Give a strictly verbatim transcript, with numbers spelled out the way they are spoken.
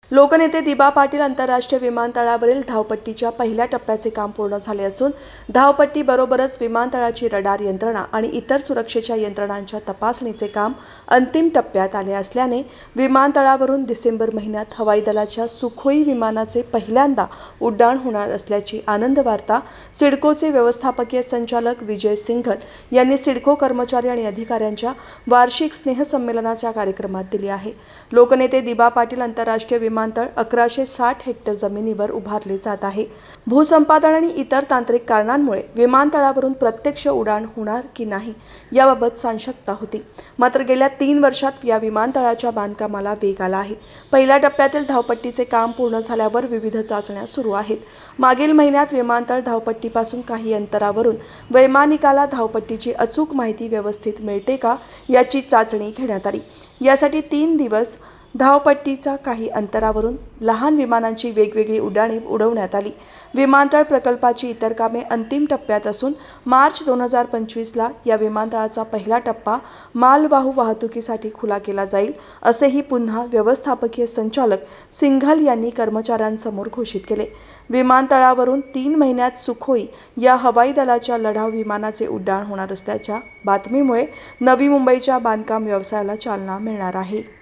लोकनेते दिबा पाटील आंतरराष्ट्रीय विमानतळावरील धावपट्टीच्या पहिल्या टप्प्याचे काम पूर्ण झाले असून धावपट्टी बरोबरच विमानतळाची रडार यंत्रणा आणि इतर सुरक्षेच्या यंत्रणांच्या तपासणीचे काम अंतिम टप्प्यात आले असल्याने विमानतळावरून डिसेंबर महिन्यात हवाई दलाच्या सुखोई विमानाचे पहिल्यांदा उड्डाण होणार असल्याची आनंद वार्ता सिडकोचे व्यवस्थापकीय संचालक विजय सिंघल यांनी सिडको कर्मचारी आणि अधिकाऱ्यांच्या वार्षिक स्नेहसंमेलनाच्या कार्यक्रमात दिली आहे। लोकनेते दिबा पाटील आंतरराष्ट्रीय विमानतळ अकराशे साठ हेक्टर जमिनीवर उभारले जात आहे। भूसंपादन आणि इतर तांत्रिक कारणांमुळे विमानतळावरून प्रत्यक्ष उड्डाण होणार की नाही याबाबत साशंकता होती। मात्र गेल्या तीन वर्षात या विमानतळाच्या बांधकामाला वेग आला आहे। पहिल्या टप्प्यातील धावपट्टीचे काम पूर्ण झाल्यावर विविध चाचण्या सुरू आहेत। मागील महिन्यात विमानतळ धावपट्टीपासून काही अंतरावरून वैमानिकाला धावपट्टीची अचूक माहिती व्यवस्थित मिळते का याची चाचणी घेण्यात आली। यासाठी तीन दिवस धावपट्टीचा काही अंतरावरून लहान विमानांची वेगवेगळी उड्डाणे उडवण्यात आली। विमानतळ प्रकल्पाची इतर कामे अंतिम टप्प्यात असून मार्च दोन हजार पंचवीसला या विमानतळाचा पहिला टप्पा मालवाहू वाहतुकीसाठी खुला केला जाईल असेही पुन्हा व्यवस्थापकीय संचालक सिंघल यांनी कर्मचाऱ्यांसमोर घोषित केले। विमानतळावरून तीन महिन्यात सुखोई या हवाई दलाच्या लढाऊ विमानाचे उड्डाण होणार असल्याच्या बातमीमुळे नवी मुंबईच्या बांधकाम व्यवसायाला चालना मिळणार आहे।